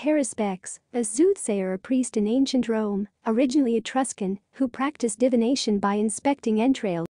haruspex, a soothsayer or priest in ancient Rome, originally Etruscan, who practiced divination by inspecting entrails.